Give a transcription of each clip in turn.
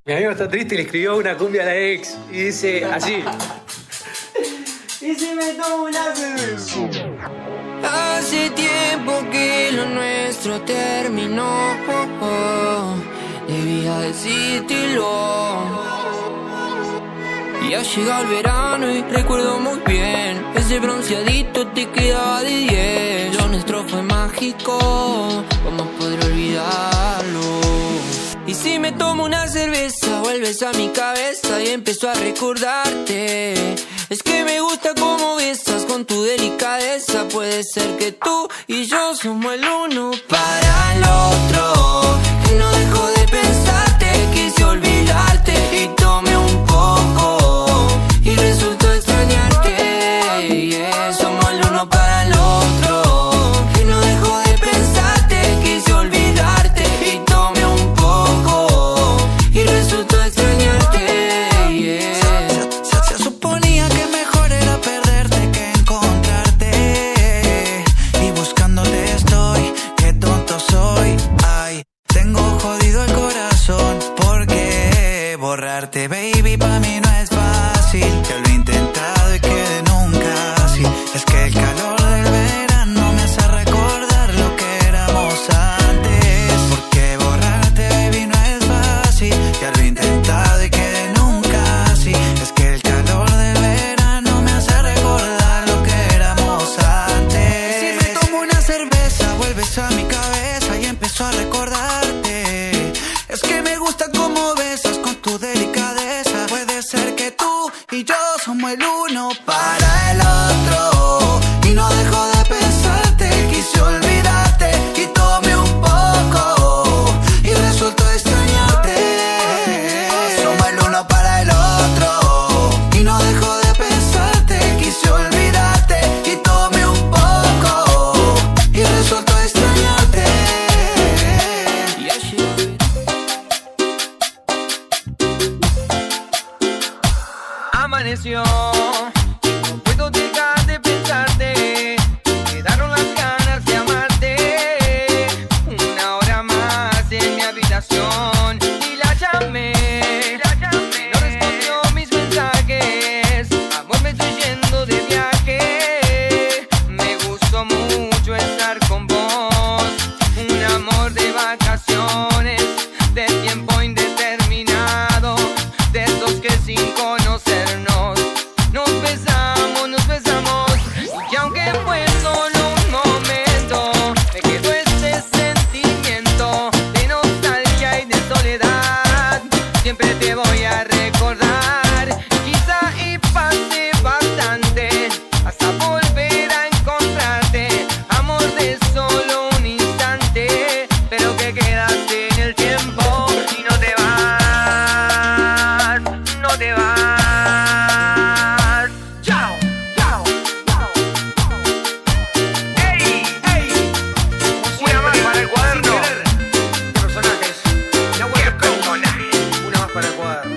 Mi amigo está triste y le escribió una cumbia a la ex. Y dice así. Y si me tomo una cerveza. Hace tiempo que lo nuestro terminó. Debía decírtelo. Ya llega el verano y recuerdo muy bien. Ese bronceadito te quedaba de 10. Lo nuestro fue mágico, ¿cómo podré olvidarlo? Y si me tomo una cerveza, vuelves a mi cabeza y empiezo a recordarte. Es que me gusta cómo besas con tu delicadeza. Puede ser que tú y yo somos el uno para el otro. Que no dejo de pensarte, quise olvidarte y tomé un poco y resultó extrañarte. Yeah, somos el uno para el otro. Que no dejo de pensarte, quise olvidarte y tomé un poco y resultó extrañarte. Yeah. Se suponía que mejor era perderte que encontrarte. Y buscándote estoy, qué tonto soy. Ay, tengo jodido el corazón. Porque borrarte, baby, pa' mí no es fácil. Ya lo he intentado y que nunca así. Es que el calor del verano me hace recordar lo que éramos antes. Porque borrarte, baby, no es fácil. Ya lo he intentado y que nunca así. Es que el calor del verano me hace recordar lo que éramos antes. Si me tomo una cerveza, vuelves a mi cabeza y empiezo a recordarte. Es que me gusta cómo besas con tu delicadeza. Puede ser que tú y yo somos el uno para el otro. Y no dejo de pensarte, quise olvidarte y tomé un poco y resultó extrañarte. Somos el uno para el otro. Y no dejo de pensarte, quise olvidarte y tomé un poco y resultó extrañarte. Yeah, shit. Amaneció, no puedo dejar de pensarte. Quedaron las ganas de amarte. Una hora más en mi habitación y la llamé. No respondió mis mensajes. Amor, me estoy yendo de viaje. Me gustó mucho estar con vos. Un amor de vacaciones, de tiempo indeterminado, de esos que sin conocernos nos besamos. Y aunque fue solo un momento, me quedó este sentimiento de nostalgia y de soledad. Siempre te voy a recordar, quizá y pase bastante hasta volver a encontrarte. Amor de solo un instante, pero que quedaste en el tiempo y no te vas, no te vas. Chao, chao, chao. ¡Ey, ey! Una más para el cuaderno. ¿Qué personajes? ¿Qué personaje? Una más para el cuaderno.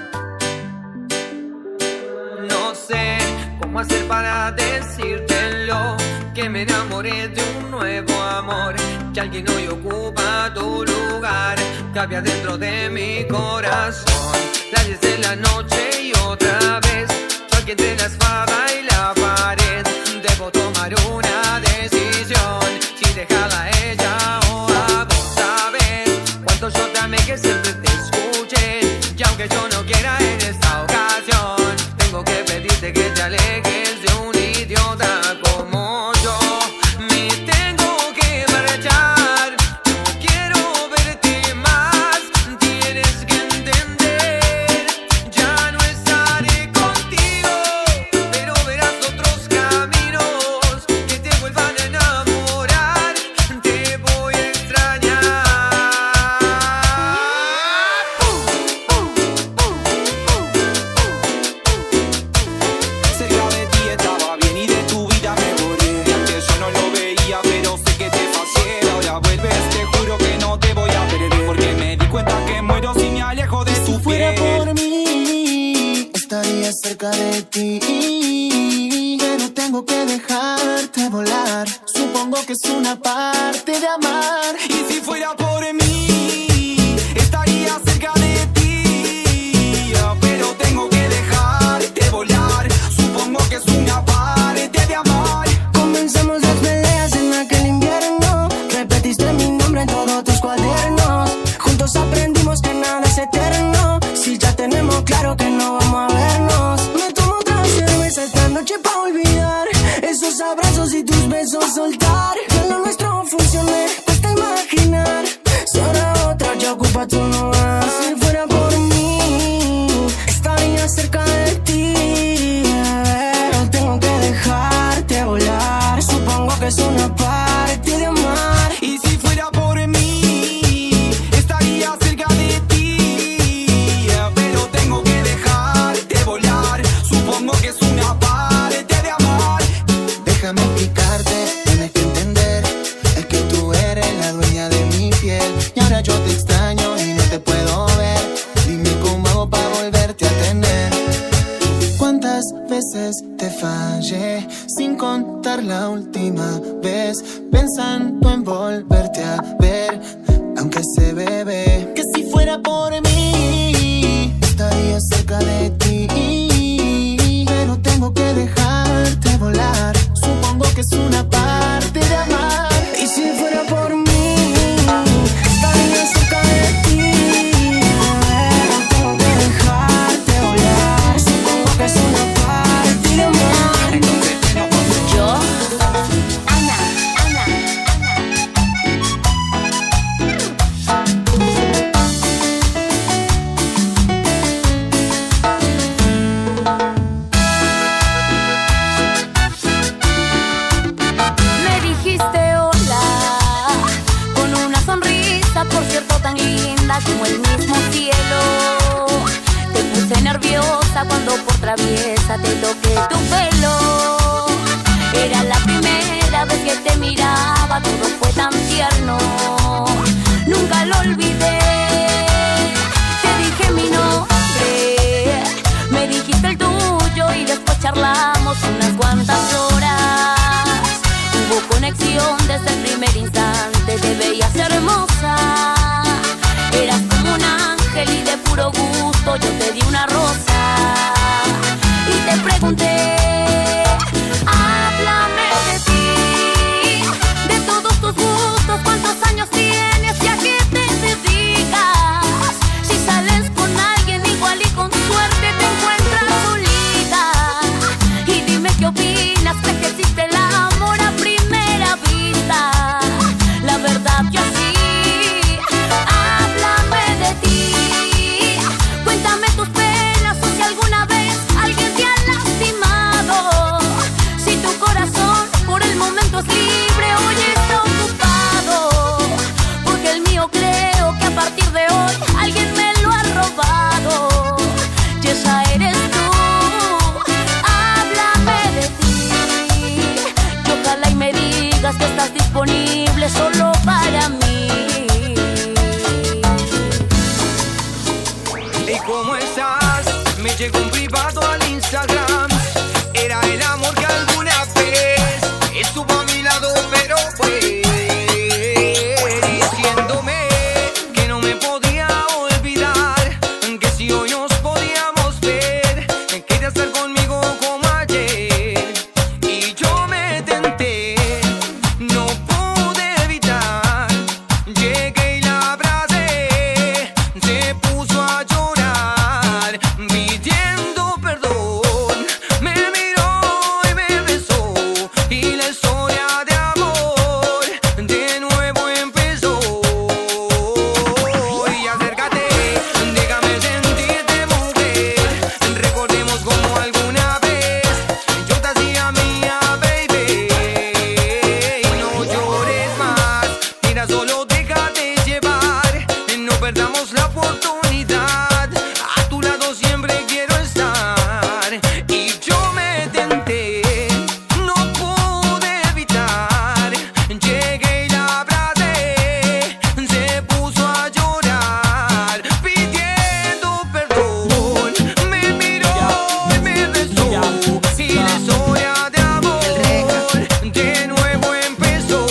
No sé cómo hacer para decírtelo, que me enamoré de un nuevo amor, que alguien hoy ocupa tu lugar, cabía dentro de mi corazón. Las 10 de la noche y otra vez, soy quien entre la espada y la pared. Debo tomar una decisión, si dejarla a ella o a vos. Sabes cuánto yo te amé, que siempre te escuché, y aunque yo no quiera en esta ocasión, tengo que pedirte que te alejes de un idiota como yo. Me tengo que marchar, no quiero verte más. Tienes que entender, ya no estaré contigo, pero verás otros caminos que te vuelvan a enamorar. Te voy a extrañar. Cerca de ti estaba bien y de tu vida me borré. Y antes yo no lo veía, pero sé que te fallé. Ahora vuelves, te juro que no te voy a perder, porque me di cuenta que muero si me alejo de tu Si fuera piel. por mí, estaría cerca de ti, pero tengo que dejarte volar. Supongo que es una parte de amar. Y si fuera por mí, estaría cerca de ti, veces te fallé, sin contar la última vez, pensando en volverte a ver, aunque sé, bebé, que si fuera por mí estaría cerca de ti, pero tengo que dejarte volar. Supongo que es una parte de amar. Y si fuera por mí estaría cerca de ti, pero tengo que dejarte volar. Supongo que es una parte de amar. Yo, Ana. Me dijiste hola con una sonrisa, por cierto tan linda como el mismo cielo. Te puse nerviosa cuando por traviesa te toqué tu pelo. Era la primera vez que te miraba, todo fue tan tierno, nunca lo olvidé. Te dije mi nombre, me dijiste el tuyo y después charlamos unas cuantas horas. Hubo conexión desde el primer instante, te veías hermosa. Eras como un ángel y de puro gusto yo te di una rosa. Y te pregunté, háblame de ti, de todos tus gustos, cuántos años tienes y a qué te dedicas. Si sales con alguien igual y con suerte te encuentras solita. Y dime qué opinas, ¿crees que existe el amor a primera vista? La verdad yo sí. Háblame de ti, cuéntame tus penas o si alguna vez alguien te ha lastimado. Si tu corazón por el momento es libre, hoy está ocupado, porque el mío creo que a partir de hoy alguien me lo ha robado. Y esa eres tú. Háblame de ti, y ojalá y me digas que estás disponible solo para mí. ¿Y cómo estás? Me llegó un privado al Instagram. Era el amor que alguna vez estuvo a mi lado, pero fue diciéndome que no me podía olvidar, que si hoy nos podíamos ver, quería estar conmigo como ayer. Y yo me tenté, no pude evitar, llegué y la abracé, se puso a llorar, pidiendo perdón, me miró y me besó, y la historia de amor de nuevo empezó. Y acércate, déjame sentirte mujer, recordemos como alguna vez yo te hacía mía, baby. No llores más, mira, solo déjate llevar, no perdamos la oportunidad, a tu lado siempre quiero estar. Y yo me tenté, no pude evitar, llegué y la abracé, se puso a llorar, pidiendo perdón, me miró y me besó, y la historia de amor de nuevo empezó.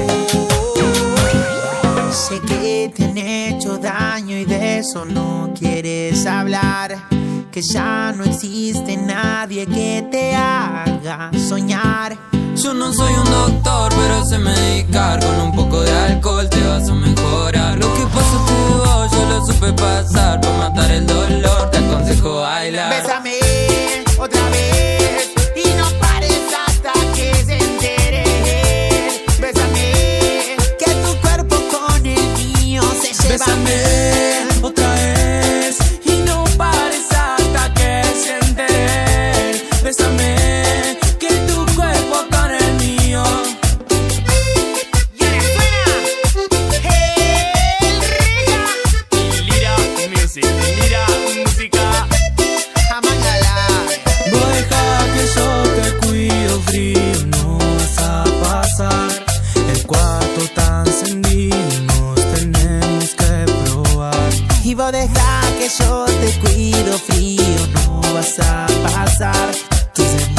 Sé que te han hecho daño y de eso no quieres hablar, que ya no existe nadie que te haga soñar. Yo no soy un doctor, pero sé medicar. Con un poco de alcohol te vas a mejorar. Lo que pasó que vos, yo lo supe pasar. Para matar el dolor te aconsejo bailar. Bésame otra vez y no pares hasta que se entere. Bésame, que tu cuerpo con el mío se lleva. Bésame otra vez y no pares hasta que se entere. Bésame, que tu cuerpo con el mío. Y ahora suena el Riga. Lira música. Amangala. Vos deja que yo te cuido, frío no vas a pasar. El cuarto tan encendido, nos tenemos que probar. Y vos deja que yo te cuido, frío no vas a pasar. Tus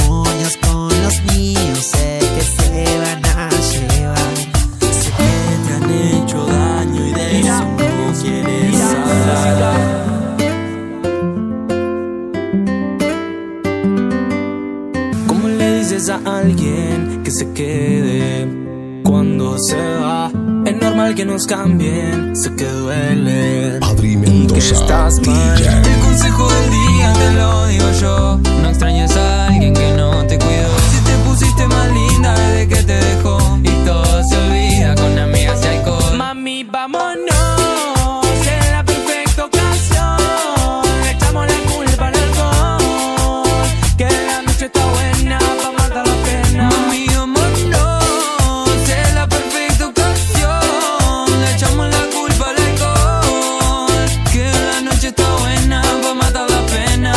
alguien que se quede cuando se va. Es normal que nos cambien, sé que duele. Adri Mendoza, y que estás mal. DJ. El consejo del día te lo digo yo: no extrañes a alguien que no te cuidó. Si te pusiste más linda desde que te dejó, y todo se olvida con amigas y alcohol. Mami, vámonos, en la perfecta ocasión. Le echamos la culpa al alcohol, que la noche está buena pa' matar la pena. Mami, vámonos, es la perfecta ocasión. Le echamos la culpa al alcohol, que la noche está buena pa' matar la pena.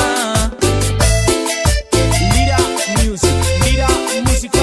Lira Music, Lira Música.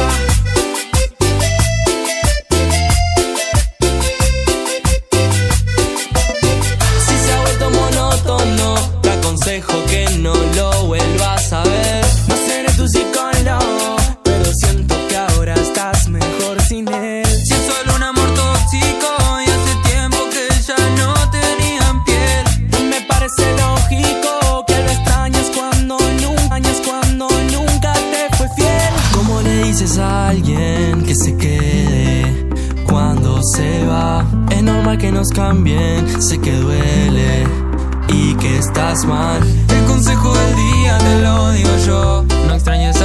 Si se ha vuelto monótono, te aconsejo que no lo vuelvas a ver. No seré tu psicólogo, pero siento que ahora estás mejor sin él. Si es solo un amor tóxico y hace tiempo que ya no tenían piel. No me parece lógico que lo extrañas cuando nunca te fue fiel. ¿Cómo le dices a alguien que se quede cuando se va? Es normal que nos cambien, sé que duele y que estás mal. El consejo del día te lo digo yo: no extrañes